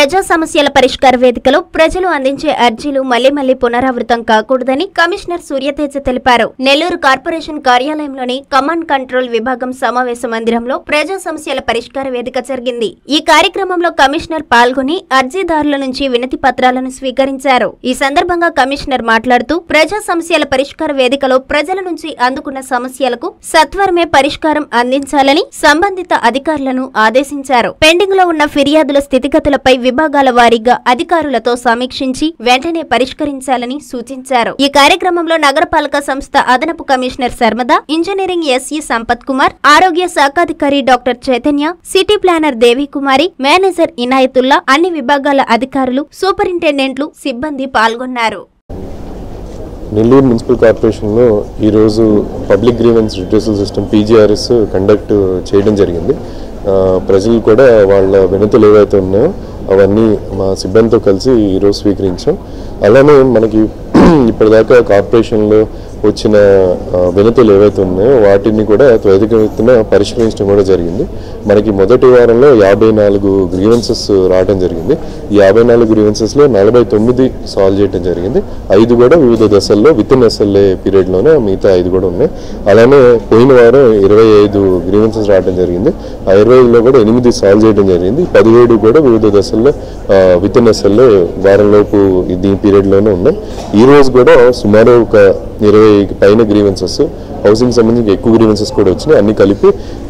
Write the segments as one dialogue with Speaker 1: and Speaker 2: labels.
Speaker 1: ప్రజా సమస్యల పరిష్కార వేదికలో ప్రజలు అందించే అర్జీలు మళ్లీ పునరావృతం కాకూడదని కమిషనర్ సూర్యతేజ తెలిపారు. నెల్లూరు కార్పొరేషన్ కార్యాలయంలోని కమాండ్ కంట్రోల్ విభాగం సమావేశ మందిరంలో ప్రజా సమస్యల పరిష్కార వేదిక జరిగింది. ఈ కార్యక్రమంలో కమిషనర్ పాల్గొని అర్జీదారుల నుంచి వినతి పత్రాలను స్వీకరించారు. ఈ సందర్భంగా కమిషనర్ మాట్లాడుతూ ప్రజా సమస్యల పరిష్కార వేదికలో ప్రజల నుంచి అందుకున్న సమస్యలకు సత్వరమే పరిష్కారం అందించాలని సంబంధిత అధికారులను ఆదేశించారు. పెండింగ్ లో ఉన్న ఫిర్యాదుల స్థితిగతులపై విభాగాల వారీగా అధికారులతో సమీక్షించి వెంటనే పరిష్కరించాలని సూచించారు. ఈ కార్యక్రమంలో నగరపాలక సంస్థ అదనపు commissioner Sharmada, engineering SE Sampath Kumar, ఆరోగ్య శాఖాధికారి doctor Chaitanya, city planner Devikumari, manager Inayatullah, అన్ని విభాగాల అధికారులు, సూపరింటెండెంట్లు, సిబ్బంది పాల్గొన్నారు.
Speaker 2: నెల్లూరు మున్సిపల్ కార్పొరేషన్లో ఈరోజు public grievance redressal system PGRS conduct చేయడం జరిగింది. ప్రజలు కూడా వాళ్ళ వినతులు ఏవైతే ఉన్నాయో అవన్నీ మా సిబ్బందితో కలిసి ఈరోజు స్వీకరించాం. అలానే మనకి ఇప్పటిదాకా కార్పొరేషన్లో వచ్చిన వినతులు ఏవైతే ఉన్నాయో వాటిని కూడా త్వరితగతిన పరిష్కరించడం కూడా జరిగింది. మనకి మొదటి వారంలో 54 గ్రీవెన్సెస్ రావడం జరిగింది. ఈ 54 గ్రీవెన్సెస్లో 49 సాల్వ్ చేయడం జరిగింది. 5 కూడా వివిధ దశల్లో వితిన్ ఎస్ఎల్ఏ పీరియడ్లోనే, మిగతా 5 కూడా ఉన్నాయి. అలానే పోయిన వారం 25 గ్రీవెన్సెస్ రావడం జరిగింది. ఆ 25లో కూడా 8 సాల్వ్ చేయడం జరిగింది. 17 కూడా వివిధ దశల్లో వితిన్ ఎస్ఎల్ఏ వారంలోపు ఈ పీరియడ్లోనే ఉన్నాయి. ఈ రోజు కూడా సుమారు ఒక 20 పైన గ్రీవెన్సెస్, హౌసింగ్ సంబంధించి ఎక్కువ గ్రీవెన్సెస్ కూడా వచ్చినాయి. అన్ని కలిపి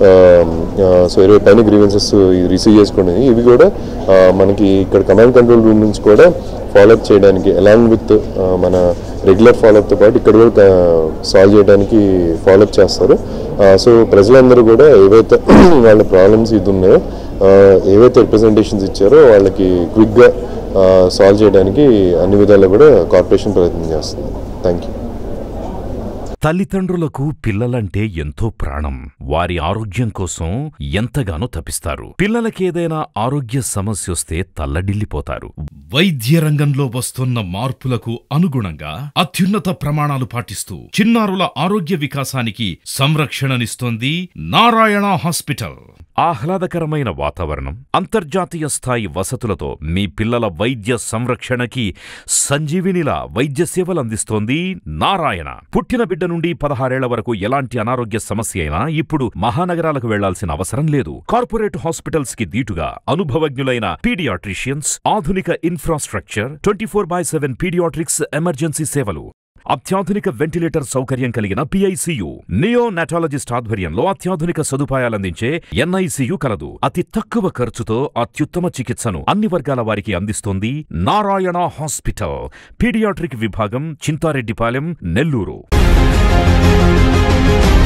Speaker 2: 20 పైన గ్రీవెన్సెస్ రిసీవ్ చేసుకోండి. ఇవి కూడా మనకి ఇక్కడ కమాండ్ కంట్రోల్ రూమ్ నుంచి కూడా ఫాలోఅప్ చేయడానికి, అలాంగ్ విత్ మన రెగ్యులర్ ఫాలోఅప్తో పాటు ఇక్కడ కూడా సాల్వ్ చేయడానికి ఫాలోఅప్ చేస్తారు. సో ప్రజలందరూ కూడా ఏవైతే వాళ్ళ ప్రాబ్లమ్స్ ఇది ఉన్నాయో, ఏవైతే రిప్రజెంటేషన్స్ ఇచ్చారో వాళ్ళకి క్విక్గా సాల్వ్ చేయడానికి అన్ని విధాలు కూడా కార్పొరేషన్ ప్రయత్నం చేస్తుంది. Thank you.
Speaker 3: తల్లిదండ్రులకు పిల్లలంటే ఎంతో ప్రాణం. వారి ఆరోగ్యం కోసం ఎంతగానో తపిస్తారు. పిల్లలకేదైనా ఆరోగ్య సమస్యొస్తే తల్లడిల్లిపోతారు. వైద్య రంగంలో వస్తున్న మార్పులకు అనుగుణంగా అత్యున్నత ప్రమాణాలు పాటిస్తూ చిన్నారుల ఆరోగ్య వికాసానికి సంరక్షణనిస్తోంది నారాయణ హాస్పిటల్. ఆహ్లాదకరమైన వాతావరణం, అంతర్జాతీయ స్థాయి వసతులతో మీ పిల్లల వైద్య సంరక్షణకి సంజీవినిలా వైద్య సేవలు అందిస్తోంది నారాయణ. పుట్టిన బిడ్డ నుండి 16 ఏళ్ల వరకు ఎలాంటి అనారోగ్య సమస్య అయినా ఇప్పుడు మహానగరాలకు వెళ్లాల్సిన అవసరం లేదు. కార్పొరేట్ హాస్పిటల్స్ కి దీటుగా అనుభవజ్ఞులైన పీడియాట్రిషియన్స్, ఆధునిక ఇన్ఫ్రాస్ట్రక్చర్, 24/7 పీడియాట్రిక్స్ ఎమర్జెన్సీ సేవలు, అత్యాధునిక వెంటిలేటర్ సౌకర్యం కలిగిన పిఐసియు, నియోనాటాలజిస్ట్ ఆధ్వర్యంలో అత్యాధునిక సదుపాయాలందించే ఎన్ఐసియు కలదు. అతి తక్కువ ఖర్చుతో అత్యుత్తమ చికిత్సను అన్ని వర్గాల వారికి అందిస్తోంది నారాయణ హాస్పిటల్. పీడియాట్రిక్ విభాగం, చింతారెడ్డిపాలెం, నెల్లూరు.